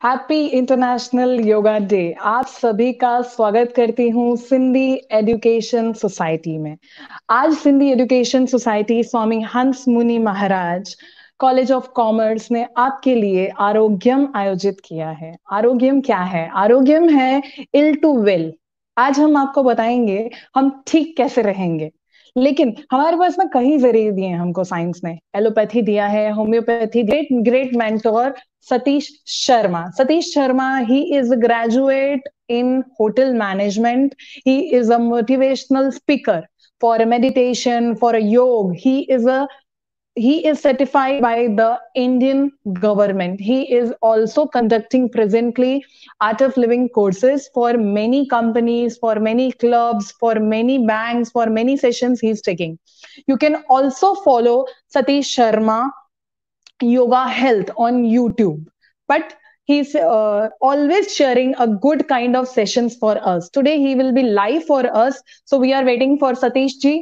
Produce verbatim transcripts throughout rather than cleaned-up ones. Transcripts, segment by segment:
Happy international yoga day. आप सभी का स्वागत करती हूँ सिंधी एजुकेशन सोसाइटी में। आज सिंधी एजुकेशन सोसाइटी स्वामी हंस मुनि महाराज कॉलेज ऑफ कॉमर्स ने आपके लिए आरोग्यम आयोजित किया है। आरोग्यम क्या है? आरोग्यम है इल टू वेल। आज हम आपको बताएंगे हम ठीक कैसे रहेंगे। लेकिन हमारे पास ना कई जरिए दिए हैं हमको साइंस ने। एलोपैथी दिया है, homoeopathy, great great mentor Satish Sharma. Satish Sharma, he is a graduate in hotel management. He is a motivational speaker for a meditation, for a yoga. He is a he is certified by the Indian government. He is also conducting presently art of living courses for many companies, for many clubs, for many banks, for many sessions he's taking. You can also follow Satish Sharma Yoga Health on YouTube. But he's uh, always sharing a good kind of sessions for us. Today he will be live for us. So we are waiting for Satish ji.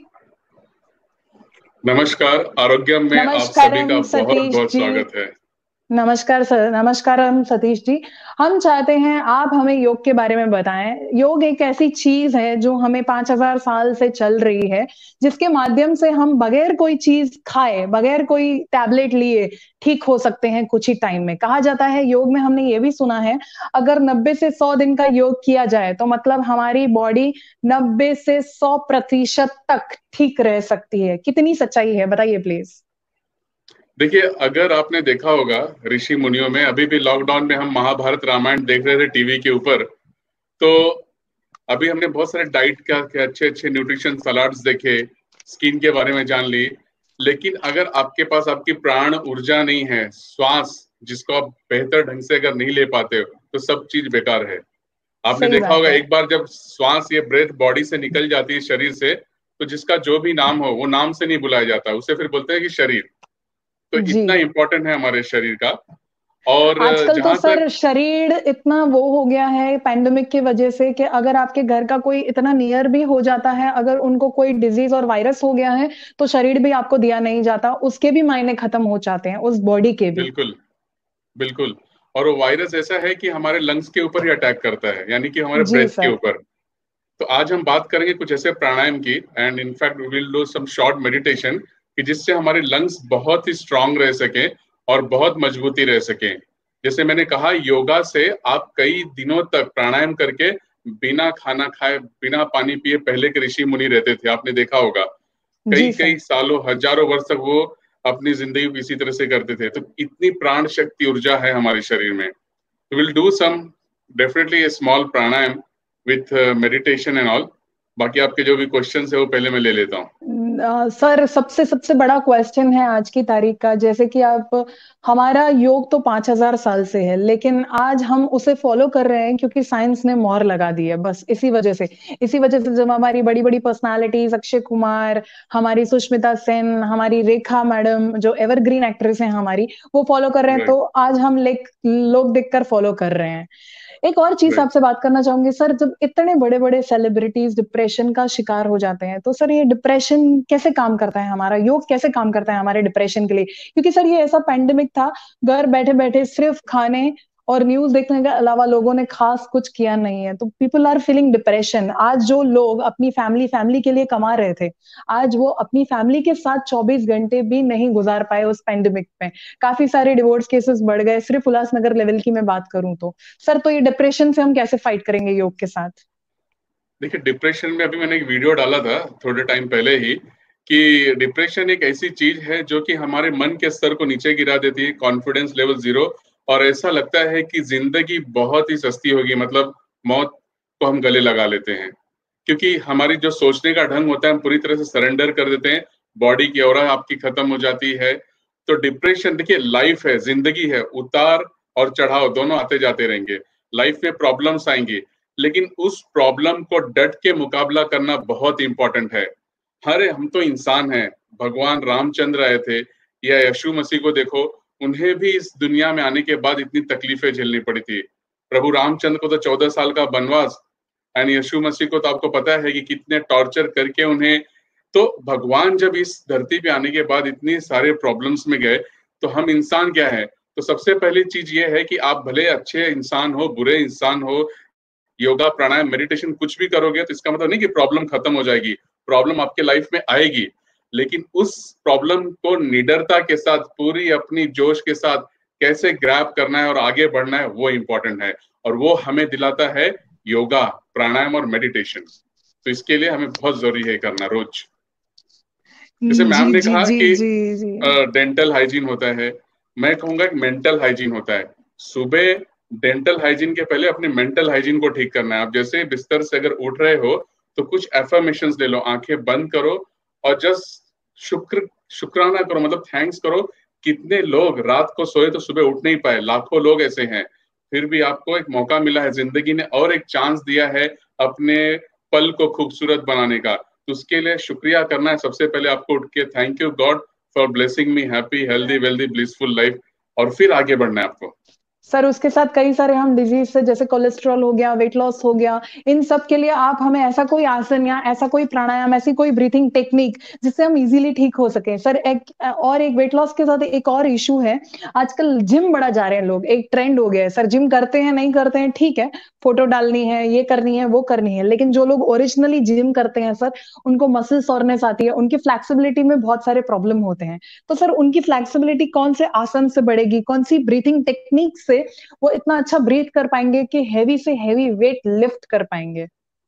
नमस्कार, आरोग्यम में आप सभी का बहुत बहुत स्वागत है। नमस्कार सर, नमस्कार सतीश जी। हम चाहते हैं आप हमें योग के बारे में बताएं। योग एक ऐसी चीज है जो हमें पांच हजार साल से चल रही है, जिसके माध्यम से हम बगैर कोई चीज खाए, बगैर कोई टैबलेट लिए ठीक हो सकते हैं कुछ ही टाइम में। कहा जाता है योग में, हमने ये भी सुना है, अगर नब्बे से सौ दिन का योग किया जाए तो मतलब हमारी बॉडी नब्बे से सौ प्रतिशत तक ठीक रह सकती है। कितनी सच्चाई है, बताइए प्लीज। देखिए, अगर आपने देखा होगा ऋषि मुनियों में, अभी भी लॉकडाउन में हम महाभारत रामायण देख रहे थे टीवी के ऊपर, तो अभी हमने बहुत सारे डाइट का के अच्छे अच्छे न्यूट्रिशन सलाड्स देखे, स्किन के बारे में जान ली। लेकिन अगर आपके पास आपकी प्राण ऊर्जा नहीं है, श्वास जिसको आप बेहतर ढंग से अगर नहीं ले पाते हो, तो सब चीज बेकार है। आपने देखा होगा एक बार जब श्वास ये ब्रेथ बॉडी से निकल जाती है शरीर से, तो जिसका जो भी नाम हो वो नाम से नहीं बुलाया जाता, उसे फिर बोलते हैं कि शरीर। तो इतना इम्पोर्टेंट है हमारे शरीर का। और आजकल तो सर शरीर इतना वो हो गया है पैंडेमिक की वजह से कि अगर आपके घर का कोई इतना नियर भी हो जाता है, अगर उनको कोई डिजीज और वायरस हो गया है, तो शरीर भी आपको दिया नहीं जाता, उसके भी मायने खत्म हो जाते हैं, उस बॉडी के भी। बिल्कुल बिल्कुल। और वो वायरस ऐसा है कि हमारे लंग्स के ऊपर ही अटैक करता है, यानी कि हमारे ब्रेथ के ऊपर। तो आज हम बात करेंगे कुछ ऐसे प्राणायाम की, and in fact we will do some short meditation, कि जिससे हमारे लंग्स बहुत ही स्ट्रांग रह सके और बहुत मजबूती रह सके। जैसे मैंने कहा, योगा से आप कई दिनों तक प्राणायाम करके बिना खाना खाए, बिना पानी पिए पहले के ऋषि मुनि रहते थे, आपने देखा होगा। कई कई सालों, हजारों वर्ष तक वो अपनी जिंदगी को इसी तरह से करते थे। तो इतनी प्राण शक्ति, ऊर्जा है हमारे शरीर में। Will do some definitely a small pranayama with meditation and all. बाकी आपके जो भी क्वेश्चंस है वो पहले मैं ले लेता हूँ। सर, सबसे सबसे बड़ा क्वेश्चन है आज की तारीख का, जैसे कि आप, हमारा योग तो पांच हजार साल से है, लेकिन आज हम उसे फॉलो कर रहे हैं क्योंकि साइंस ने मोहर लगा दी है। बस इसी वजह से इसी वजह से जब हमारी बड़ी बड़ी पर्सनालिटीज, अक्षय कुमार, हमारी सुष्मिता सेन, हमारी रेखा मैडम, जो एवरग्रीन एक्ट्रेस है हमारी, वो फॉलो कर रहे हैं, तो आज हम लोग देखकर फॉलो कर रहे हैं। एक और चीज आपसे बात करना चाहूंगी सर, जब इतने बड़े बड़े सेलिब्रिटीज डिप्रेशन का शिकार हो जाते हैं, तो सर ये डिप्रेशन कैसे काम करता है, हमारा योग कैसे काम करता है हमारे डिप्रेशन के लिए? क्योंकि सर ये ऐसा पैंडेमिक था, घर बैठे बैठे सिर्फ खाने और न्यूज देखने के अलावा लोगों ने खास कुछ किया नहीं है, तो पीपल आर फीलिंग डिप्रेशन। आज जो लोग अपनी फैमिली फैमिली के लिए कमा रहे थे, आज वो अपनी फैमिली के साथ चौबीस घंटे भी नहीं गुजार पाए उस पैंडेमिक में। काफी सारे डिवोर्स केसेस बढ़ गए, सिर्फ उल्लासनगर लेवल की मैं बात करूं तो। सर, तो ये डिप्रेशन से हम कैसे फाइट करेंगे योग के साथ? देखिए, डिप्रेशन में अभी मैंने एक वीडियो डाला था थोड़े टाइम पहले ही, कि डिप्रेशन एक ऐसी चीज है जो कि हमारे मन के स्तर को नीचे गिरा देती है, कॉन्फिडेंस लेवल जीरो, और ऐसा लगता है कि जिंदगी बहुत ही सस्ती होगी, मतलब मौत को हम गले लगा लेते हैं। क्योंकि हमारी जो सोचने का ढंग होता है, हम पूरी तरह से सरेंडर कर देते हैं, बॉडी की ऑरा आपकी खत्म हो जाती है। तो डिप्रेशन, देखिए लाइफ है, जिंदगी है, उतार और चढ़ाव दोनों आते जाते रहेंगे। लाइफ में प्रॉब्लम्स आएंगी, लेकिन उस प्रॉब्लम को डट के मुकाबला करना बहुत इंपॉर्टेंट है। अरे हम तो इंसान हैं, भगवान रामचंद्र आए थे, या यीशु मसीह को देखो, उन्हें भी इस दुनिया में आने के बाद इतनी तकलीफें झेलनी पड़ी थी। प्रभु रामचंद्र को तो चौदह साल का वनवास, एंड यीशु मसीह को तो आपको पता है कि कितने टॉर्चर करके उन्हें। तो भगवान जब इस धरती पे आने के बाद इतनी सारे प्रॉब्लम्स में गए, तो हम इंसान क्या है, तो सबसे पहली चीज ये है कि आप भले अच्छे इंसान हो, बुरे इंसान हो, योगा, प्राणायाम, मेडिटेशन कुछ भी करोगे तो इसका मतलब नहीं कि प्रॉब्लम खत्म हो जाएगी। प्रॉब्लम आपके लाइफ में आएगी, लेकिन उस प्रॉब्लम को निडरता के साथ, पूरी अपनी जोश के साथ कैसे ग्रैब करना है और आगे बढ़ना है, वो इम्पोर्टेंट है। और वो हमें दिलाता है योगा, प्राणायाम और मेडिटेशन। तो इसके लिए हमें बहुत जरूरी है करना रोज। जैसे मैम जी ने जी कहा जी कि जी जी डेंटल हाइजीन होता है, मैं कहूंगा कि मेंटल हाइजीन होता है। सुबह डेंटल हाइजीन के पहले अपने मेंटल हाइजीन को ठीक करना है। आप जैसे बिस्तर से अगर उठ रहे हो तो कुछ एफर्मेशंस ले लो, आंखें बंद करो और जस्ट शुक्र शुक्राना करो, मतलब थैंक्स करो। कितने लोग रात को सोए तो सुबह उठ नहीं पाए, लाखों लोग ऐसे हैं। फिर भी आपको एक मौका मिला है, जिंदगी ने और एक चांस दिया है अपने पल को खूबसूरत बनाने का। तो उसके लिए शुक्रिया करना है सबसे पहले आपको उठ के, thank you God for blessing me happy healthy wealthy blissful life. और फिर आगे बढ़ना है आपको। सर उसके साथ कई सारे हम डिजीज से, जैसे कोलेस्ट्रॉल हो गया, वेट लॉस हो गया, इन सब के लिए आप हमें ऐसा कोई आसन या ऐसा कोई प्राणायाम, ऐसी कोई ब्रीथिंग टेक्निक जिससे हम इजीली ठीक हो सके। सर एक और एक वेट लॉस के साथ एक और इशू है, आजकल जिम बड़ा जा रहे हैं लोग, एक ट्रेंड हो गया है। सर जिम करते हैं नहीं करते हैं ठीक है, फोटो डालनी है, ये करनी है, वो करनी है, लेकिन जो लोग ओरिजिनली जिम करते हैं सर, उनको मसल सोरनेस आती है, उनकी फ्लेक्सिबिलिटी में बहुत सारे प्रॉब्लम होते हैं। तो सर उनकी फ्लेक्सिबिलिटी कौन से आसन से बढ़ेगी, कौन सी ब्रीथिंग टेक्निक से वो इतना अच्छा ब्रीथ कर पाएंगे कि हैवी से हैवी वेट लिफ्ट कर पाएंगे?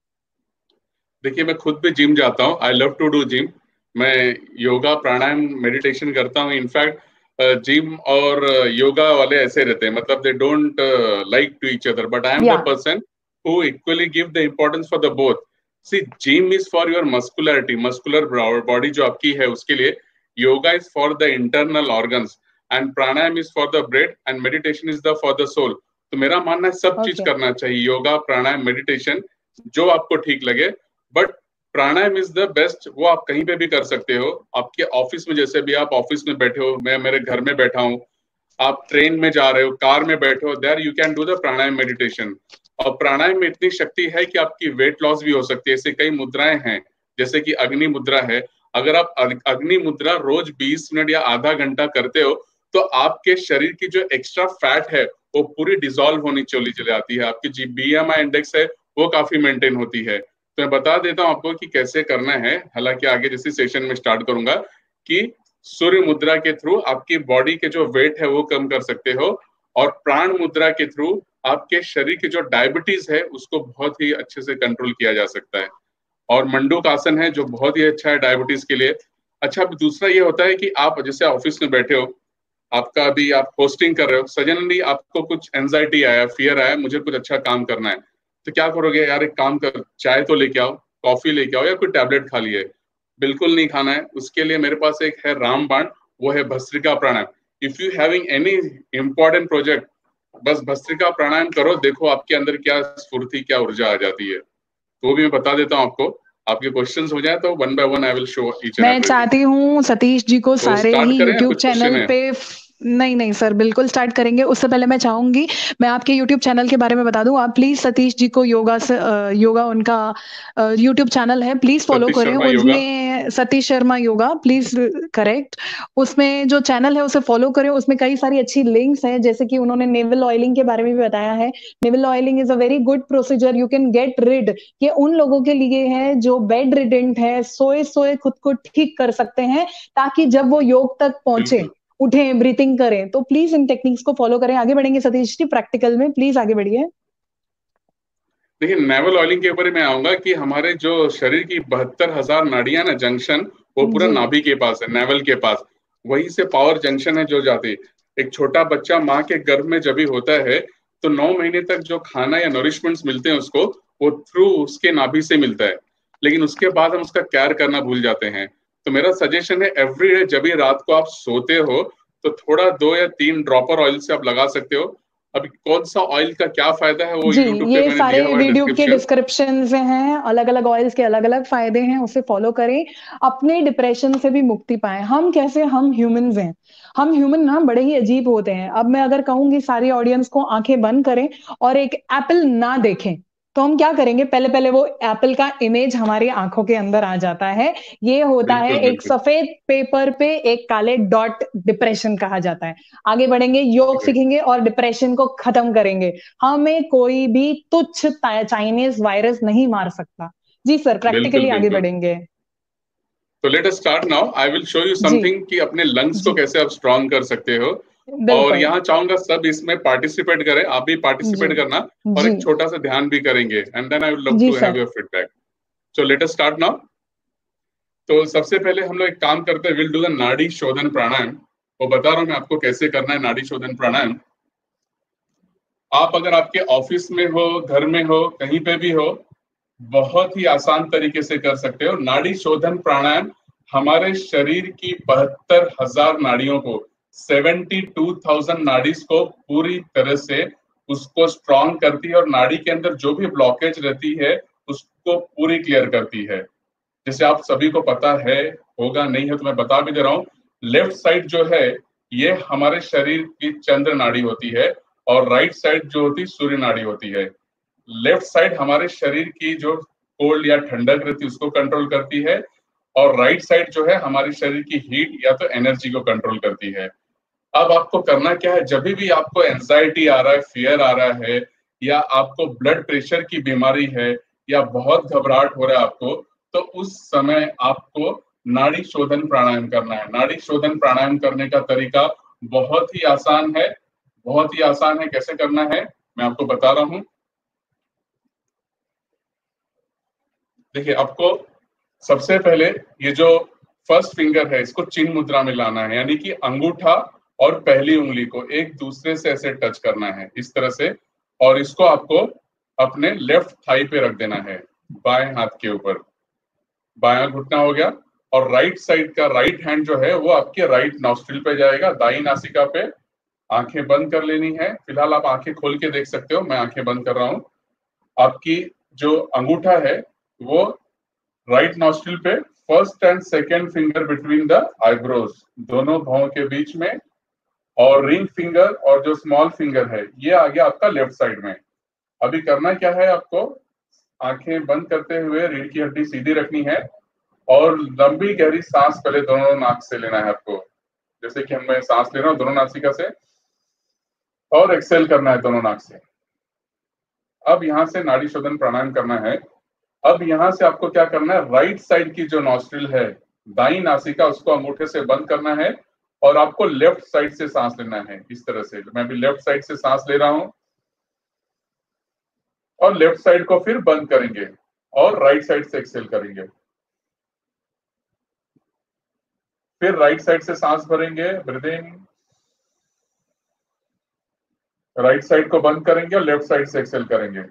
देखिए, मैं खुद भी जिम जाता हूँ, I love to do gym. मैं योगा, प्राणायाम, मेडिटेशन करता हूँ। इनफैक्ट जिम और योगा वाले ऐसे रहते हैं, मतलब they don't like to each other, but I am the या person who equally give the importance for the both. See, gym is for your muscularity, muscular body जो आपकी है उसके लिए। Yoga is for the internal organs and pranayama is for the breath and meditation is the for the soul. तो मेरा मानना है सब चीज ओके करना चाहिए, योगा, प्राणायाम, मेडिटेशन, जो आपको ठीक लगे। But pranayama is the best, वो आप कहीं पे भी कर सकते हो। आपके ऑफिस में, जैसे भी आप ऑफिस में बैठे हो, मैं मेरे घर में बैठा हूँ, आप ट्रेन में जा रहे हो, कार में बैठे हो, there you can do the pranayama meditation. और प्राणायाम में इतनी शक्ति है कि आपकी वेट लॉस भी हो सकती है। ऐसे कई मुद्राएं हैं, जैसे कि अग्नि मुद्रा है। अगर आप अग्नि मुद्रा रोज बीस मिनट या आधा घंटा करते हो तो आपके शरीर की जो एक्स्ट्रा फैट है वो पूरी डिसॉल्व होनी चली चली जाती है। आपकी जी बीएमआई इंडेक्स है वो काफी मेंटेन होती है। तो मैं बता देता हूँ आपको कि कैसे करना है, हालांकि आगे जैसे सेशन में स्टार्ट करूंगा, कि सूर्य मुद्रा के थ्रू आपकी बॉडी के जो वेट है वो कम कर सकते हो, और प्राण मुद्रा के थ्रू आपके शरीर की जो डायबिटीज है उसको बहुत ही अच्छे से कंट्रोल किया जा सकता है। और मंडूक आसन है जो बहुत ही अच्छा है डायबिटीज के लिए। अच्छा, अब दूसरा ये होता है कि आप जैसे ऑफिस में बैठे हो, आपका अभी आप पोस्टिंग कर रहे हो, सडनली आपको कुछ एंजाइटी आया, फियर आया, मुझे कुछ अच्छा काम करना है, तो क्या करोगे? यार एक काम कर, चाय तो लेके आओ, कॉफी लेके आओ, या कोई टैबलेट खा लिए। बिल्कुल नहीं खाना है। उसके लिए मेरे पास एक है रामबाण, वो है भस्त्रिका प्राणायाम। If you having any important project, बस भस्त्रिका प्राणायाम करो, देखो आपके अंदर क्या स्फूर्ति, क्या ऊर्जा आ जाती है। तो वो भी मैं बता देता हूँ आपको। आपके क्वेश्चंस हो जाए तो one by one I will show each and मैं एवरीथिंग। चाहती हूँ सतीश जी को तो सारे स्टार्ट ही करें या यूट्यूब कुछ क्वेश्चन चैनल है? पे फ- नहीं नहीं सर, बिल्कुल स्टार्ट करेंगे। उससे पहले मैं चाहूंगी मैं आपके यूट्यूब चैनल के बारे में बता दूं। आप प्लीज सतीश जी को योगा से अ, योगा उनका यूट्यूब चैनल है, प्लीज फॉलो सतीश करें। शर्मा योगा। उसमें Satish Sharma yoga, please correct. उसमें जो चैनल है उसे फॉलो करें, उसमें कई सारी अच्छी लिंक्स हैं, जैसे कि उन्होंने नेवल ऑयलिंग के बारे में भी बताया है। Naval oiling is a very good procedure, you can get rid. ये उन लोगों के लिए है जो बेड रिडेंट है, सोए सोए खुद को ठीक कर सकते हैं, ताकि जब वो योग तक पहुंचे, बिल्कुल। उठें, ब्रीथिंग करें। तो प्लीज इन टेक्निक्स को फॉलो करें। आगे बढ़ेंगे सतीश जी प्रैक्टिकल में, प्लीज आगे बढ़िए। देखिए, नेवल ऑयलिंग के ऊपर मैं आऊंगा कि हमारे जो शरीर की बहत्तर हजार नाड़ियां ना, जंक्शन, वो पूरा जी नाभि के पास है, नेवल के पास। वहीं से पावर जंक्शन है जो जाती। एक छोटा बच्चा माँ के गर्भ में जब भी होता है तो नौ महीने तक जो खाना या नरिशमेंट्स मिलते हैं उसको, वो थ्रू उसके नाभि से मिलता है। लेकिन उसके बाद हम उसका केयर करना भूल जाते हैं। तो मेरा सजेशन है, एवरी डे जब भी रात को आप सोते हो तो थोड़ा दो या तीन ड्रॉपर ऑयल से आप लगा सकते हो। अभी कौन सा ऑयल का क्या फायदा है वो जी, यूट्यूब पे ये मैंने सारे दिया हुआ है वीडियो के डिस्क्रिप्शन। डिस्क्रिप्शन में हैं, अलग अलग ऑयल्स के अलग अलग फायदे हैं, उसे फॉलो करें। अपने डिप्रेशन से भी मुक्ति पाएं। हम कैसे, हम ह्यूमंस हैं, हम ह्यूमन ना बड़े ही अजीब होते हैं। अब मैं अगर कहूंगी सारी ऑडियंस को आंखें बंद करें और एक एप्पल ना देखें, तो हम क्या करेंगे, पहले पहले वो एप्पल का इमेज हमारी आंखों के अंदर आ जाता है। ये होता है बिल्कुल, एक बिल्कुल। सफेद पेपर पे एक काले डॉट, डिप्रेशन कहा जाता है। आगे बढ़ेंगे, योग जी। सीखेंगे और डिप्रेशन को खत्म करेंगे। हमें कोई भी तुच्छ चाइनीज वायरस नहीं मार सकता। जी सर, बिल्कुल, प्रैक्टिकली आगे बिल्कुल। बढ़ेंगे। तो let us start now. I will show you जी, समथिंग कि अपने लंग्स को जी, कैसे आप स्ट्रांग कर सकते हो। और बिल्कुल। यहाँ चाहूंगा सब इसमें पार्टिसिपेट करें, आप भी जी, पार्टिसिपेट करना और जी, एक छोटा सा ध्यान भी करेंगे, and then I would love जी to have sir. Your feedback. So let us start now. तो सबसे पहले हम लोग एक काम करते हैं, विल डू द नाड़ी शोधन प्राणायाम। वो बता रहा हूँ मैं आपको कैसे करना है नाड़ी शोधन प्राणायाम। आप अगर आपके ऑफिस में हो, घर में हो, कहीं पे भी हो, बहुत ही आसान तरीके से कर सकते हो। नाड़ी शोधन प्राणायाम हमारे शरीर की बहत्तर हजार नाड़ियों को, सेवेंटी टू थाउजेंड नाड़ीज को पूरी तरह से उसको स्ट्रांग करती है और नाड़ी के अंदर जो भी ब्लॉकेज रहती है उसको पूरी क्लियर करती है। जैसे आप सभी को पता है, होगा नहीं है तो मैं बता भी दे रहा हूँ। लेफ्ट साइड जो है ये हमारे शरीर की चंद्र नाड़ी होती है और राइट साइड जो होती है सूर्य नाड़ी होती है। लेफ्ट साइड हमारे शरीर की जो कोल्ड या ठंडक रहती है उसको कंट्रोल करती है और राइट साइड जो है हमारे शरीर की हीट या तो एनर्जी को कंट्रोल करती है। अब आपको करना क्या है, जब भी आपको एंजाइटी आ रहा है, फियर आ रहा है, या आपको ब्लड प्रेशर की बीमारी है, या बहुत घबराहट हो रहा है आपको, तो उस समय आपको नाड़ी शोधन प्राणायाम करना है। नाड़ी शोधन प्राणायाम करने का तरीका बहुत ही आसान है, बहुत ही आसान है। कैसे करना है मैं आपको बता रहा हूं। देखिए, आपको सबसे पहले ये जो फर्स्ट फिंगर है इसको चिन्ह मुद्रा में लाना है, यानी कि अंगूठा और पहली उंगली को एक दूसरे से ऐसे टच करना है इस तरह से, और इसको आपको अपने लेफ्ट थाई पे रख देना है, बाएं हाथ के ऊपर। बायां घुटना हो गया, और राइट साइड का राइट हैंड जो है वो आपके राइट नॉस्ट्रिल पे जाएगा, दाई नासिका पे। आंखें बंद कर लेनी है। फिलहाल आप आंखें खोल के देख सकते हो, मैं आंखें बंद कर रहा हूं। आपकी जो अंगूठा है वो राइट नॉस्ट्रिल पे, first and second finger between the eyebrows, दोनों भौं के बीच में, और रिंग फिंगर और जो स्मॉल फिंगर है ये आ गया आपका लेफ्ट साइड में। अभी करना क्या है, आपको आंखें बंद करते हुए रीढ़ की हड्डी सीधी रखनी है और लंबी गहरी सांस पहले दोनों नाक से लेना है आपको, जैसे कि हम मैं सांस ले रहा हूँ दोनों नासिका से, और एक्सेल करना है दोनों नाक से। अब यहाँ से नाड़ी शोधन प्राणायाम करना है। अब यहाँ से आपको क्या करना है, राइट साइड की जो नॉस्ट्रिल है, दाई नासिका, उसको अंगूठे से बंद करना है और आपको लेफ्ट साइड से सांस लेना है इस तरह से। मैं भी लेफ्ट साइड से सांस ले रहा हूं और लेफ्ट साइड को फिर बंद करेंगे और राइट साइड से एक्सेल करेंगे। फिर राइट साइड से सांस भरेंगे, ब्रीदिंग, राइट साइड को बंद करेंगे और लेफ्ट साइड से एक्सेल करेंगे।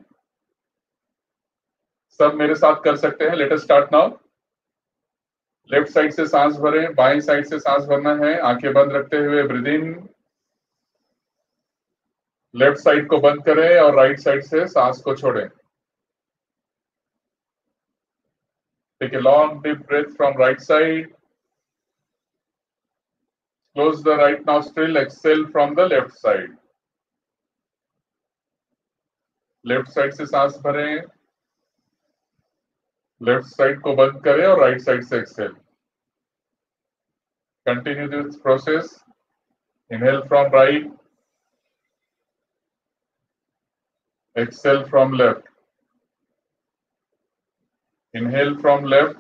सब मेरे साथ कर सकते हैं। Let us start now. Left side से सांस भरें, बाएं साइड से सांस भरना है, आंखें बंद रखते हुए ब्रीदिंग। लेफ्ट साइड को बंद करें और राइट साइड से सांस को छोड़ें। Take a long deep breath from right side. Close the right nostril, exhale from the left side. Left side से सांस भरें, लेफ्ट साइड को बंद करें और राइट साइड से exhale. Continue this process. Inhale from right, exhale from left. Inhale from left,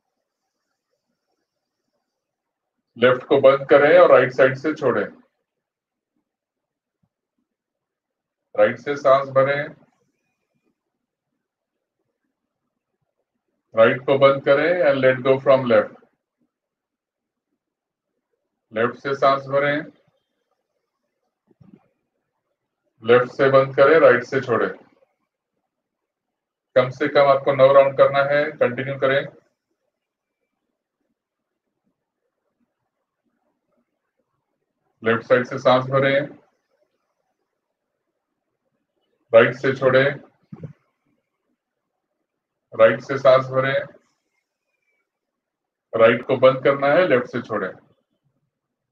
left को बंद करें और राइट साइड से छोड़ें। राइट से सांस भरें, राइट को बंद करें and let go from left. Left से सांस भरें, लेफ्ट से बंद करें, राइट से छोड़ें। कम से कम आपको नौ राउंड करना है। कंटिन्यू करें। लेफ्ट साइड से सांस भरें, राइट से छोड़ें, राइट से सांस भरें, राइट को बंद करना है, लेफ्ट से छोड़ें।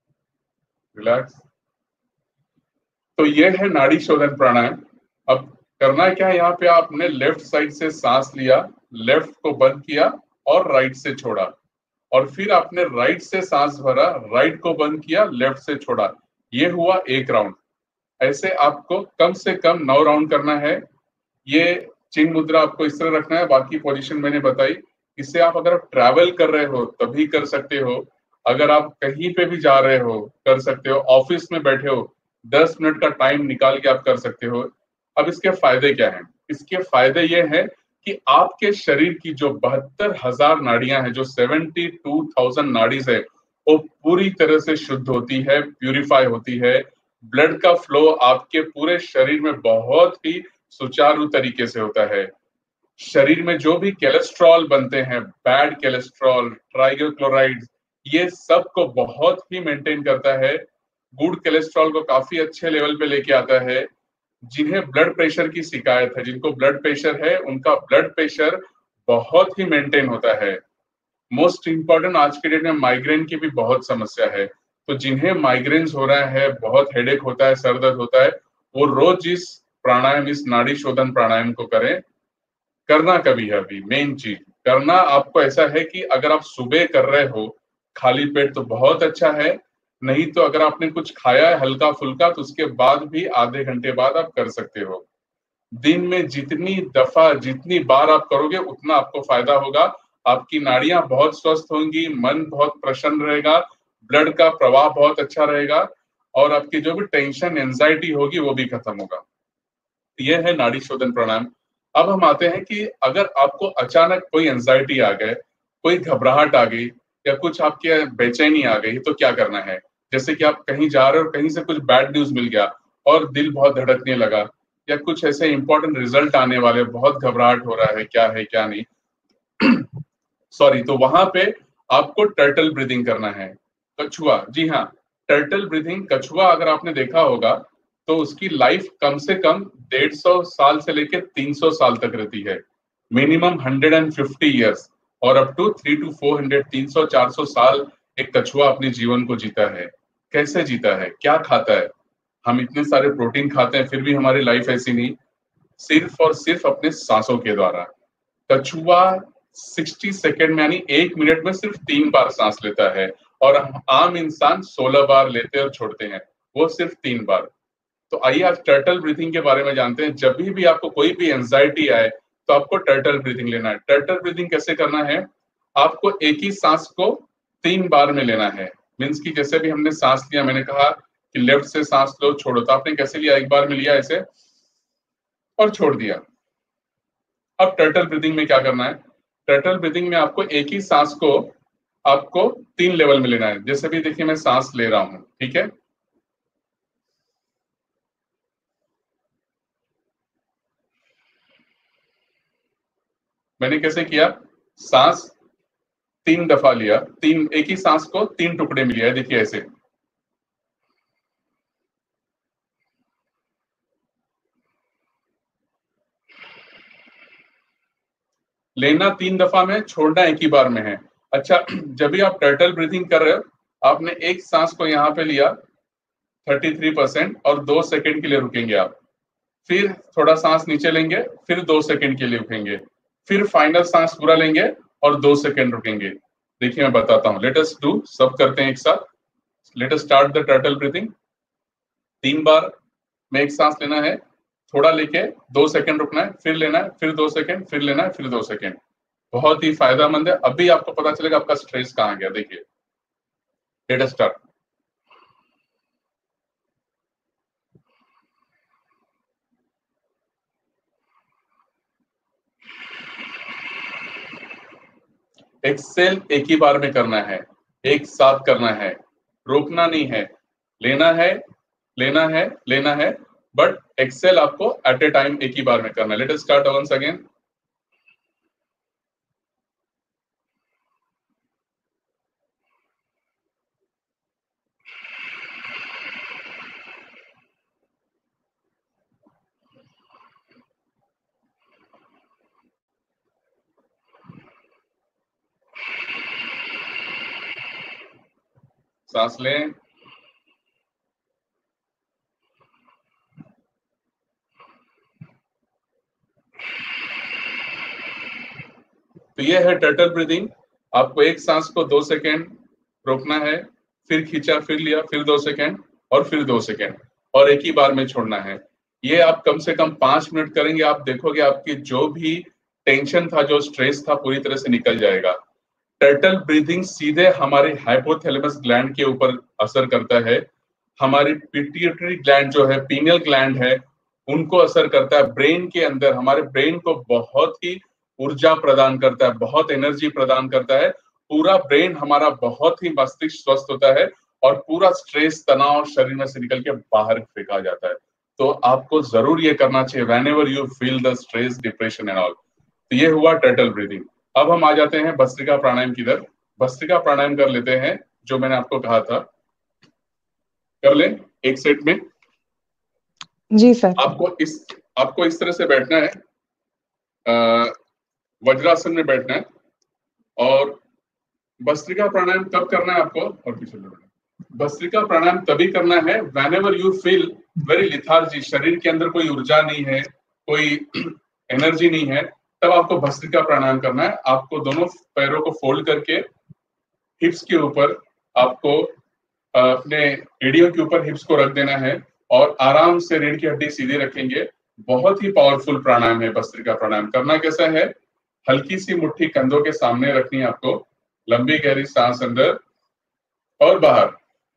रिलैक्स। तो ये है नाड़ी शोधन प्राणायाम। अब करना क्या है, यहाँ पे आपने लेफ्ट साइड से सांस लिया, लेफ्ट को बंद किया और राइट से छोड़ा, और फिर आपने राइट से सांस भरा, राइट को बंद किया, लेफ्ट से छोड़ा। ये हुआ एक राउंड। ऐसे आपको कम से कम नौ राउंड करना है। ये चिन्ह मुद्रा आपको इस तरह रखना है, बाकी पोजीशन मैंने बताई। इससे आप अगर ट्रैवल कर रहे हो तभी कर सकते हो, अगर आप कहीं पे भी जा रहे हो कर सकते हो, ऑफिस में बैठे हो दस मिनट का टाइम निकाल के आप कर सकते हो। अब इसके फायदे क्या हैं? इसके फायदे ये हैं कि आपके शरीर की जो बहत्तर हजार नाड़ियां हैं, जो सेवेंटी टू थाउजेंड नाड़ीज है, वो पूरी तरह से शुद्ध होती है, प्यूरिफाई होती है। ब्लड का फ्लो आपके पूरे शरीर में बहुत ही सुचारू तरीके से होता है। शरीर में जो भी कोलेस्ट्रॉल बनते हैं, बैड कोलेस्ट्रॉल, ट्राइग्लिसराइड, ये सब को बहुत ही मेंटेन करता है। गुड कोलेस्ट्रॉल को काफी अच्छे लेवल पे लेके आता है। जिन्हें ब्लड प्रेशर की शिकायत है, जिनको ब्लड प्रेशर है, उनका ब्लड प्रेशर बहुत ही मेंटेन होता है। मोस्ट इंपॉर्टेंट, आज के डेट में माइग्रेन की भी बहुत समस्या है, तो जिन्हें माइग्रेन्स हो रहा है, बहुत हेडेक होता है, सर दर्द होता है, वो रोज इस प्राणायाम, इस नाड़ी शोधन प्राणायाम को करें। करना कभी है, अभी मेन चीज करना आपको ऐसा है कि अगर आप सुबह कर रहे हो खाली पेट तो बहुत अच्छा है, नहीं तो अगर आपने कुछ खाया है हल्का फुल्का तो उसके बाद भी आधे घंटे बाद आप कर सकते हो। दिन में जितनी दफा, जितनी बार आप करोगे उतना आपको फायदा होगा। आपकी नाड़ियां बहुत स्वस्थ होंगी, मन बहुत प्रसन्न रहेगा, ब्लड का प्रवाह बहुत अच्छा रहेगा, और आपकी जो भी टेंशन एंजाइटी होगी वो भी खत्म होगा। यह है नाड़ी शोधन प्राणायाम। अब हम आते हैं कि अगर आपको अचानक कोई एंजाइटी आ गए, कोई घबराहट आ गई, या कुछ आपके बेचैनी आ गई, तो क्या करना है? जैसे कि आप कहीं जा रहे हो और कहीं से कुछ बैड न्यूज मिल गया और दिल बहुत धड़कने लगा, या कुछ ऐसे इंपॉर्टेंट रिजल्ट आने वाले, बहुत घबराहट हो रहा है, क्या है क्या नहीं, सॉरी, तो वहां पे आपको टर्टल ब्रीदिंग करना है। कछुआ, जी हाँ, टर्टल ब्रीदिंग। कछुआ अगर आपने देखा होगा तो उसकी लाइफ कम से कम डेढ़ सौ साल से लेकर तीन सौ साल तक रहती है, minimum hundred and fifty years, और up to three to four hundred, तीन सौ चार सौ साल एक कछुआ अपने जीवन को जीता है। कैसे जीता है, क्या खाता है? हम इतने सारे प्रोटीन खाते हैं फिर भी हमारी लाइफ ऐसी नहीं, सिर्फ और सिर्फ अपने सांसों के द्वारा। कछुआ साठ सेकंड में, यानी एक मिनट में सिर्फ तीन बार सांस लेता है, और आम इंसान सोलह बार लेते और छोड़ते हैं, वो सिर्फ तीन बार। तो आइए आज टर्टल ब्रीथिंग के बारे में जानते हैं। जब भी, भी आपको कोई भी एंजाइटी आए तो आपको टर्टल ब्रीथिंग लेना है। टर्टल ब्रीथिंग कैसे करना है? आपको एक ही सांस को तीन बार में लेना है। मीन्स कि जैसे भी हमने सांस लिया, मैंने कहा कि लेफ्ट से सांस लो छोड़ो, तो आपने कैसे लिया? एक बार में लिया ऐसे और छोड़ दिया। अब टर्टल ब्रीथिंग में क्या करना है? टर्टल ब्रीथिंग में आपको एक ही सांस को आपको तीन लेवल में लेना है। जैसे भी देखिए मैं सांस ले रहा हूं, ठीक है, मैंने कैसे किया? सांस तीन दफा लिया, तीन, एक ही सांस को तीन टुकड़े में लिया है, देखिए ऐसे। लेना तीन दफा में, छोड़ना एक ही बार में है। अच्छा, जब भी आप टर्टल ब्रीथिंग कर रहे हो, आपने एक सांस को यहाँ पे लिया तैंतीस परसेंट, और दो सेकंड के लिए रुकेंगे आप, फिर थोड़ा सांस नीचे लेंगे, फिर दो सेकंड के लिए रुकेंगे, फिर फाइनल सांस पूरा लेंगे और दो सेकंड रुकेंगे। देखिए मैं बताता हूँ, लेट अस डू, सब करते हैं एक साथ। Let us start the turtle breathing. तीन बार में एक सांस लेना है, थोड़ा लेके दो सेकंड रुकना है, फिर लेना है, फिर दो सेकंड, फिर लेना है, फिर दो सेकंड। बहुत ही फायदेमंद है। अभी आपको पता चलेगा आपका स्ट्रेस कहाँ गया। देखिए, लेट अस स्टार्ट। एक्सेल एक ही बार में करना है, एक साथ करना है, रोकना नहीं है। लेना है, लेना है, लेना है, बट एक्सेल आपको एट ए टाइम एक ही बार में करना है। Let us start once again. सांस लें, तो ये है टर्टल ब्रीदिंग। आपको एक सांस को दो सेकेंड रोकना है, फिर खींचा, फिर लिया, फिर दो सेकेंड और फिर दो सेकेंड, और एक ही बार में छोड़ना है। ये आप कम से कम पांच मिनट करेंगे, आप देखोगे आपकी जो भी टेंशन था, जो स्ट्रेस था, पूरी तरह से निकल जाएगा। टर्टल ब्रीदिंग सीधे हमारे हाइपोथैलेमस ग्लैंड के ऊपर असर करता है। हमारी पिट्यूटरी ग्लैंड जो है, पीनियल ग्लैंड है, उनको असर करता है। ब्रेन के अंदर, हमारे ब्रेन को बहुत ही ऊर्जा प्रदान करता है, बहुत एनर्जी प्रदान करता है। पूरा ब्रेन हमारा बहुत ही मस्तिष्क स्वस्थ होता है और पूरा स्ट्रेस, तनाव शरीर में से निकल के बाहर फेंका जाता है। तो आपको जरूर ये करना चाहिए whenever you feel the stress, depression and all. तो ये हुआ टर्टल ब्रीदिंग। अब हम आ जाते हैं भस्त्रिका प्राणायाम की तरफ। भस्त्रिका प्राणायाम कर लेते हैं, जो मैंने आपको कहा था। कर ले एक सेट में। जी सर। आपको इस आपको इस तरह से बैठना है, आ, वज्रासन में बैठना है। और भस्त्रिका प्राणायाम कब करना है आपको, और पीछे भस्त्रिका प्राणायाम तभी करना है whenever you feel very lethargy, शरीर के अंदर कोई ऊर्जा नहीं है, कोई एनर्जी नहीं है, तब आपको भस्त्रिका प्राणायाम करना है। आपको दोनों पैरों को फोल्ड करके हिप्स के ऊपर, आपको अपने एडियो के ऊपर हिप्स को रख देना है और आराम से रीढ़ की हड्डी सीधी रखेंगे। बहुत ही पावरफुल प्राणायाम है भस्त्रिका प्राणायाम। करना कैसा है, हल्की सी मुट्ठी कंधों के सामने रखनी है आपको, लंबी गहरी सांस अंदर और बाहर।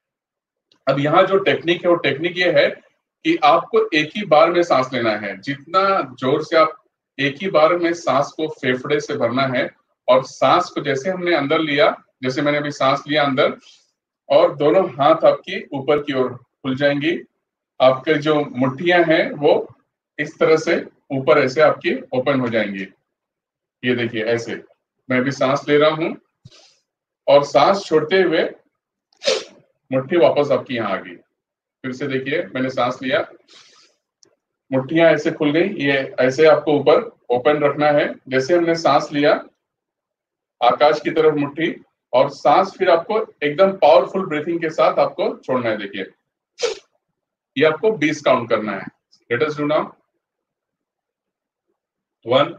अब यहाँ जो टेक्निक है, वो टेक्निक ये है कि आपको एक ही बार में सांस लेना है। जितना जोर से आप एक ही बार में सांस को फेफड़े से भरना है, और सांस को जैसे हमने अंदर लिया, जैसे मैंने अभी सांस लिया अंदर, और दोनों हाथ आपकी ऊपर की ओर खुल जाएंगी। आपके जो मुट्ठियां हैं वो इस तरह से ऊपर ऐसे आपकी ओपन हो जाएंगी। ये देखिए ऐसे मैं भी सांस ले रहा हूं, और सांस छोड़ते हुए मुट्ठी वापस आपकी यहाँ आ गई। फिर से देखिए, मैंने सांस लिया, मुट्ठियां ऐसे खुल गई। ये ऐसे आपको ऊपर ओपन रखना है, जैसे हमने सांस लिया आकाश की तरफ मुट्ठी, और सांस फिर आपको एकदम पावरफुल ब्रीथिंग के साथ आपको छोड़ना है। देखिए, ये आपको बीस काउंट करना है। Let us do now. One,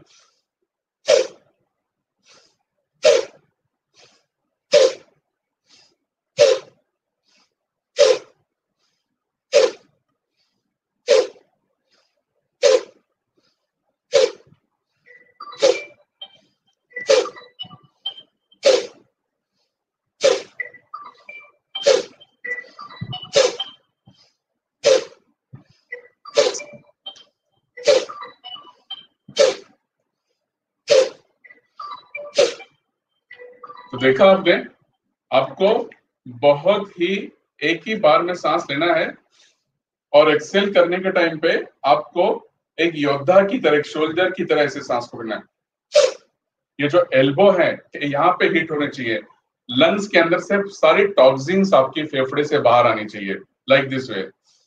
तो देखा आपने, आपको बहुत ही एक ही बार में सांस लेना है, और एक्सेल करने के टाइम पे आपको एक योद्धा की तरह, एक शोल्डर की तरह ऐसे सांस को लेना है। ये जो एल्बो है, यहाँ पे हिट होने चाहिए। लंग्स के अंदर से सारी टॉक्सिन्स आपकी फेफड़े से बाहर आनी चाहिए, लाइक दिस वे।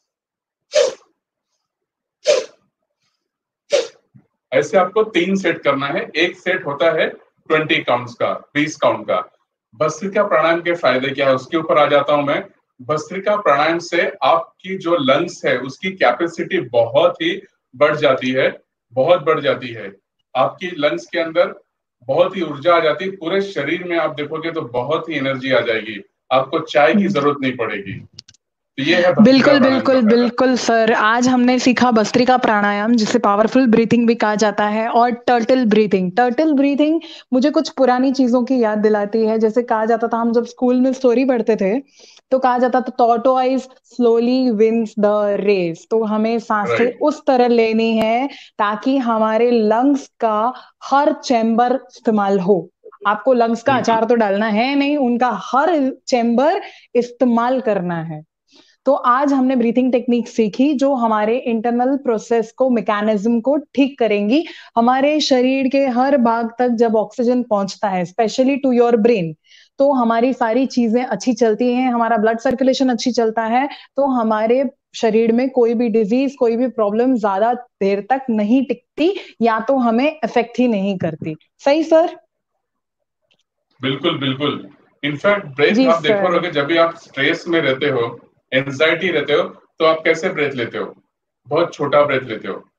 ऐसे आपको तीन सेट करना है। एक सेट होता है ट्वेंटी काउंट्स का, बीस काउंट का। भस्त्रिका प्राणायाम के फायदे क्या है, उसके ऊपर आ जाता हूं मैं। भस्त्रिका प्राणायाम से आपकी जो लंग्स है, उसकी कैपेसिटी बहुत ही बढ़ जाती है, बहुत बढ़ जाती है। आपकी लंग्स के अंदर बहुत ही ऊर्जा आ जाती है। पूरे शरीर में आप देखोगे तो बहुत ही एनर्जी आ जाएगी, आपको चाय की जरूरत नहीं पड़ेगी। तो ये है बिल्कुल बिल्कुल बिल्कुल सर। आज हमने सीखा भस्त्रिका प्राणायाम, जिसे पावरफुल ब्रीथिंग भी कहा जाता है, और टर्टल ब्रीथिंग। टर्टल ब्रीथिंग मुझे कुछ पुरानी चीजों की याद दिलाती है। जैसे कहा जाता था, हम जब स्कूल में स्टोरी पढ़ते थे तो कहा जाता था tortoise slowly wins the race. तो हमें सांसें उस तरह लेनी है ताकि हमारे लंग्स का हर चैम्बर इस्तेमाल हो। आपको लंग्स का अचार तो डालना है नहीं, उनका हर चैम्बर इस्तेमाल करना है। तो आज हमने ब्रीथिंग टेक्निक सीखी जो हमारे इंटरनल प्रोसेस को, मैकेनिज्म को ठीक करेंगी। हमारे शरीर के हर भाग तक जब ऑक्सीजन पहुंचता है, स्पेशली टू योर ब्रेन, तो हमारी सारी चीजें अच्छी चलती हैं, हमारा ब्लड सर्कुलेशन अच्छी चलता है, तो हमारे शरीर में कोई भी डिजीज, कोई भी प्रॉब्लम ज्यादा देर तक नहीं टिकती, या तो हमें इफेक्ट ही नहीं करती। सही सर? बिल्कुल बिल्कुल। इनफैक्ट ब्रेथ आप देखो रहोगे, जब भी आप स्ट्रेस में रहते हो, एंजाइटी रहते हो, तो आप कैसे ब्रेथ लेते हो? बहुत छोटा ब्रेथ लेते हो,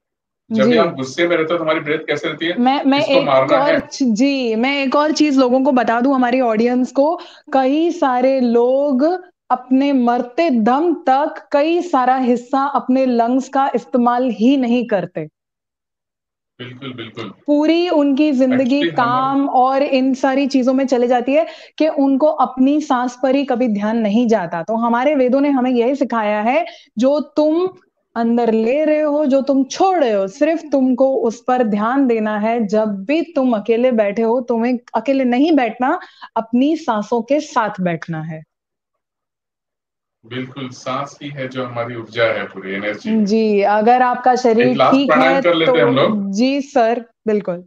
जब भी जी आप गुस्से में रहते हो तो हमारी ब्रेथ कैसे रहती है? मैं मैं इसको एक मारना और है। च- जी मैं एक और चीज लोगों को बता दूं, हमारी ऑडियंस को। कई सारे लोग अपने मरते दम तक कई सारा हिस्सा अपने लंग्स का इस्तेमाल ही नहीं करते। बिल्कुल, बिल्कुल। पूरी उनकी जिंदगी एक्चुअली हमारे काम और इन सारी चीजों में चले जाती है कि उनको अपनी सांस पर ही कभी ध्यान नहीं जाता। तो हमारे वेदों ने हमें यही सिखाया है, जो तुम अंदर ले रहे हो, जो तुम छोड़ रहे हो, सिर्फ तुमको उस पर ध्यान देना है। जब भी तुम अकेले बैठे हो, तुम्हें अकेले नहीं बैठना, अपनी सांसों के साथ बैठना है। बिल्कुल, सांस ही है जो हमारी ऊर्जा है, पूरी एनर्जी। जी, अगर आपका एक शरीर लास्ट ठीक प्राणायाम है कर तो। लेते हैं हम लोग। जी सर, बिल्कुल।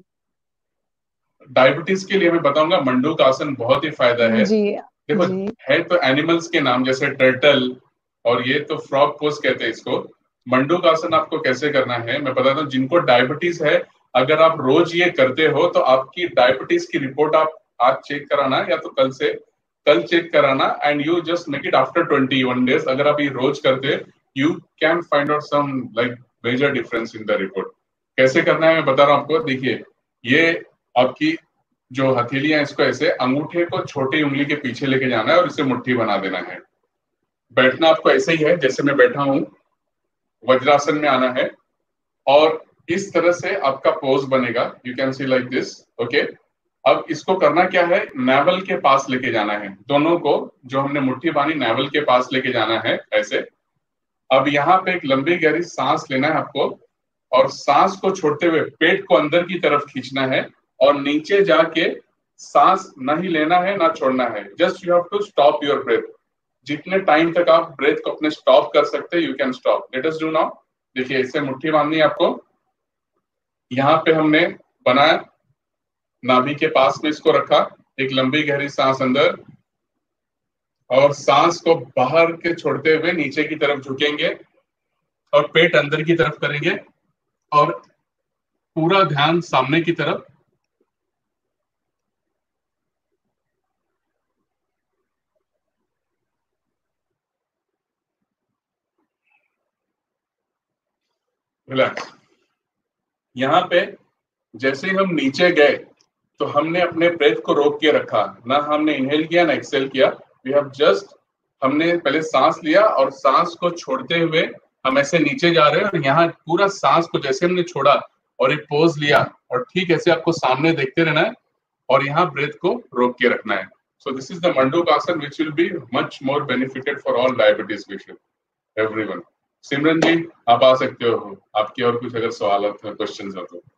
डायबिटीज के लिए मैं बताऊंगा मंडूक आसन बहुत ही फायदा है। जी देखो, जी है तो एनिमल्स के नाम जैसे टर्टल, और ये तो फ्रॉग पोज कहते हैं इसको। मंडूक आसन आपको कैसे करना है मैं बताता हूँ। जिनको डायबिटीज है, अगर आप रोज ये करते हो तो आपकी डायबिटीज की रिपोर्ट आप आज चेक कराना, या तो कल से कल चेक कराना, and you just make it after twenty one days. अगर आप ये रोज करते, you can find out some like major difference in the report. कैसे करना है मैं बता रहा हूँ आपको। देखिए, ये आपकी जो हथेलियां, इसको ऐसे अंगूठे को छोटी उंगली के पीछे लेके जाना है और इसे मुट्ठी बना देना है। बैठना आपको ऐसे ही है जैसे मैं बैठा हूं, वज्रासन में आना है, और इस तरह से आपका पोज बनेगा। You can see like this. Okay, अब इसको करना क्या है, नावल के पास लेके जाना है दोनों को। जो हमने मुट्ठी बांधी, नावल के पास लेके जाना है ऐसे। अब यहाँ पे एक लंबी गहरी सांस लेना है आपको, और सांस को छोड़ते हुए पेट को अंदर की तरफ खींचना है, और नीचे जाके सांस नहीं लेना है ना छोड़ना है। Just you have to stop your breath. जितने टाइम तक आप ब्रेथ को अपने स्टॉप कर सकते हैं, you can stop. Let us do now. देखिए, इससे मुट्ठी बांधनी है आपको। यहाँ पे हमने बनाया, नाभि के पास में इसको रखा, एक लंबी गहरी सांस अंदर, और सांस को बाहर के छोड़ते हुए नीचे की तरफ झुकेंगे, और पेट अंदर की तरफ करेंगे, और पूरा ध्यान सामने की तरफ। रिलैक्स। यहाँ पे जैसे ही हम नीचे गए, तो हमने अपने ब्रेथ को रोक के रखा ना, हमने इनहेल किया ना एक्सेल किया। वी हैव जस्ट, हमने पहले सांस लिया, और सांस को छोड़ते हुए हम ऐसे नीचे जा रहे हैं, और यहाँ पूरा सांस को जैसे हमने छोड़ा और एक पोज लिया, और ठीक ऐसे आपको सामने देखते रहना है, और यहाँ ब्रेथ को रोक के रखना है। सो दिस इज द मंडूक आसन which will be much more benefited for all diabetes patient, everyone. Simran ji, आप आ सकते हो। आपके और कुछ अगर सवाल हो, क्वेश्चन हो तो।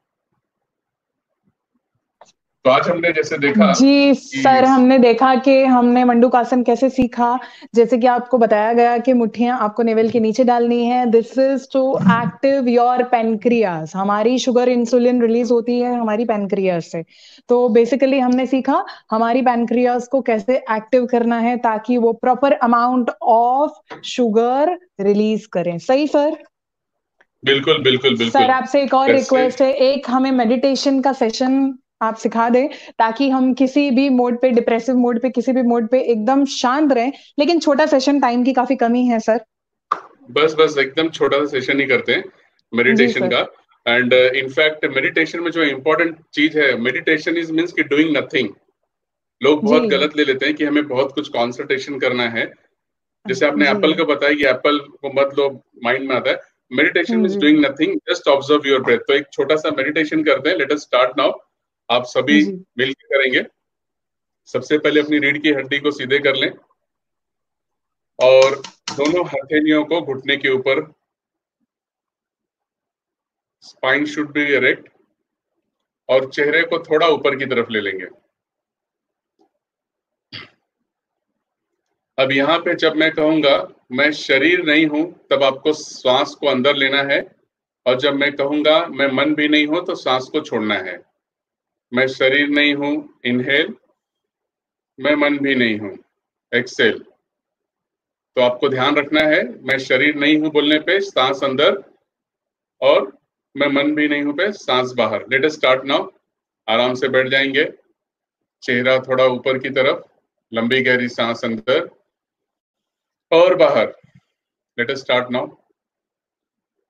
तो आज हमने जैसे देखा जी कि सर, हमने देखा कि हमने मंडूकासन कैसे सीखा। जैसे कि आपको बताया गया कि मुट्ठियां आपको नेवल के नीचे डालनी है। This is to active your pancreas. हमारी शुगर इंसुलिन रिलीज होती है हमारी पेनक्रियास से। तो बेसिकली हमने सीखा हमारी पेनक्रियास को कैसे एक्टिव करना है, ताकि वो proper amount of sugar release करें। सही सर? बिल्कुल, बिल्कुल, सर, बिल्कुल। आपसे एक और जैसे रिक्वेस्ट है, एक हमें मेडिटेशन का सेशन आप सिखा दें, ताकि हम किसी भी मोड पे, डिप्रेसिव मोड पे, किसी भी मोड पे एकदम शांत रहें। लेकिन छोटा सेशन, टाइम की काफी कमी है सर। बस बस एकदम छोटा सा सेशन ही करते हैं जी मेडिटेशन सर। का। एंड इनफैक्ट मेडिटेशन में जो इम्पोर्टेंट चीज है, मेडिटेशन इज मीन्स कि डूइंग नथिंग। लोग जी बहुत गलत ले लेते हैं कि हमें बहुत कुछ कंसंट्रेशन करना है। जैसे आपने जी एप्पल को बताया कि एप्पल को मत लो, माइंड में आता है। मेडिटेशन मीन्स जी doing nothing, just observe your breath. तो एक छोटा सा मेडिटेशन करते हैं। Let us start now. आप सभी जी मिलकर करेंगे। सबसे पहले अपनी रीढ़ की हड्डी को सीधे कर लें, और दोनों हथेलियों को घुटने के ऊपर, स्पाइन शुड बी इरेक्ट, और चेहरे को थोड़ा ऊपर की तरफ ले लेंगे। अब यहाँ पे जब मैं कहूंगा मैं शरीर नहीं हूं, तब आपको श्वास को अंदर लेना है, और जब मैं कहूंगा मैं मन भी नहीं हूं, तो सांस को छोड़ना है। मैं शरीर नहीं हूं, इनहेल। मैं मन भी नहीं हूं, एक्सेल। तो आपको ध्यान रखना है, मैं शरीर नहीं हूं बोलने पे सांस अंदर, और मैं मन भी नहीं हूं पे सांस बाहर। Let us start now. आराम से बैठ जाएंगे, चेहरा थोड़ा ऊपर की तरफ, लंबी गहरी सांस अंदर और बाहर। Let us start now.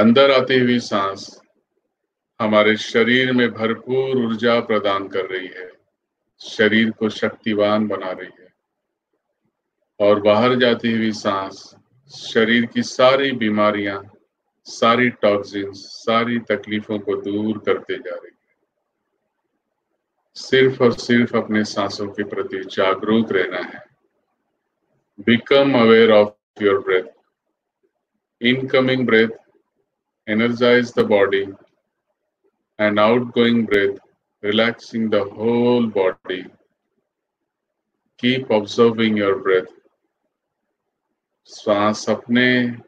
अंदर आती हुई सांस हमारे शरीर में भरपूर ऊर्जा प्रदान कर रही है, शरीर को शक्तिवान बना रही है। और बाहर जाती हुई सांस शरीर की सारी बीमारियां, सारी टॉक्सिन्स, सारी तकलीफों को दूर करते जा रही है। सिर्फ और सिर्फ अपने सांसों के प्रति जागरूक रहना है। Become aware of your breath. Incoming breath energize the body, and outgoing breath relaxing the whole body. Keep observing your breath. सांस अपने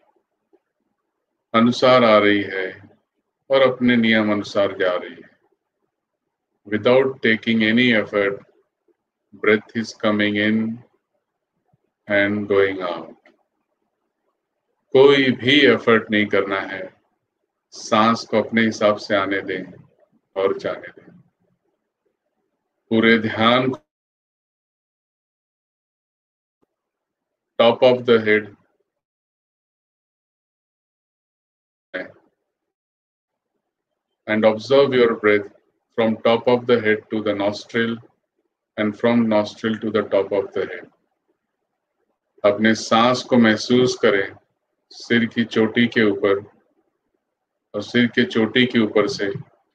अनुसार आ रही है और अपने नियम अनुसार जा रही है। Without taking any effort, breath is coming in and going out. कोई भी एफर्ट नहीं करना है, सांस को अपने हिसाब से आने दें और जाने दें। पूरे ध्यान top of the head and observe your breath from top of the head to the nostril and from nostril to the top of the head. अपने सांस को महसूस करें सिर की चोटी के ऊपर और सिर के चोटी के ऊपर से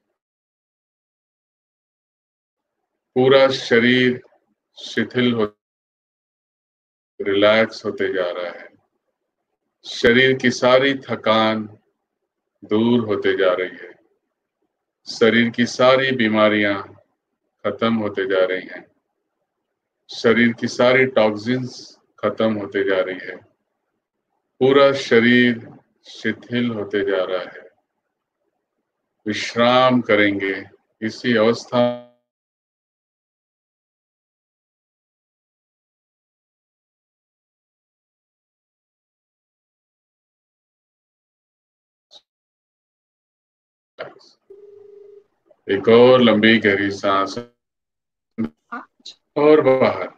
पूरा शरीर शिथिल हो रिलैक्स होते जा रहा है। शरीर की सारी थकान दूर होते जा रही है। शरीर की सारी बीमारियां खत्म होते जा रही हैं। शरीर की सारी टॉक्सिन्स खत्म होते जा रही है। पूरा शरीर शिथिल होते जा रहा है। विश्राम करेंगे इसी अवस्था एक और लंबी गहरी सांस और बाहर।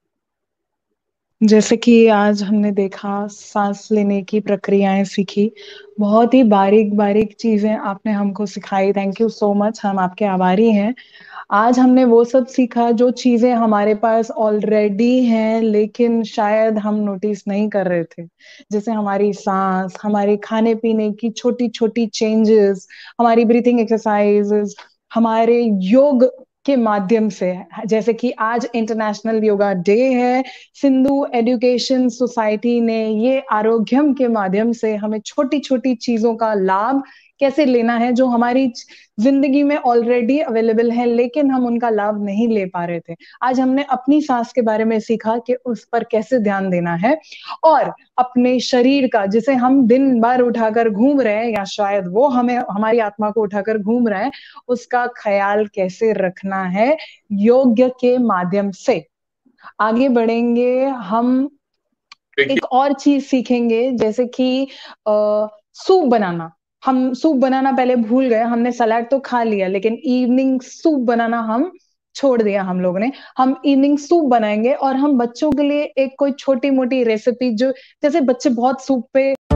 जैसे कि आज हमने देखा सांस लेने की प्रक्रियाएं सीखी, बहुत ही बारीक बारीक चीजें आपने हमको सिखाई। थैंक यू सो मच, हम आपके आभारी हैं। आज हमने वो सब सीखा जो चीजें हमारे पास ऑलरेडी हैं लेकिन शायद हम नोटिस नहीं कर रहे थे, जैसे हमारी सांस, हमारे खाने पीने की छोटी छोटी चेंजेस, हमारी ब्रीथिंग एक्सरसाइजेस, हमारे योग के माध्यम से। जैसे कि आज इंटरनेशनल योगा डे है, सिंधु एजुकेशन सोसाइटी ने ये आरोग्यम के माध्यम से हमें छोटी छोटी चीजों का लाभ कैसे लेना है जो हमारी जिंदगी में ऑलरेडी अवेलेबल है लेकिन हम उनका लाभ नहीं ले पा रहे थे। आज हमने अपनी सांस के बारे में सीखा कि उस पर कैसे ध्यान देना है और अपने शरीर का, जिसे हम दिन भर उठाकर घूम रहे हैं या शायद वो हमें हमारी आत्मा को उठाकर घूम रहा है, उसका ख्याल कैसे रखना है योग के माध्यम से। आगे बढ़ेंगे, हम एक और चीज सीखेंगे जैसे कि सूप बनाना। हम सूप बनाना पहले भूल गए, हमने सलाद तो खा लिया लेकिन इवनिंग सूप बनाना हम छोड़ दिया हम लोगों ने। हम इवनिंग सूप बनाएंगे और हम बच्चों के लिए एक कोई छोटी मोटी रेसिपी, जो जैसे बच्चे बहुत सूप पे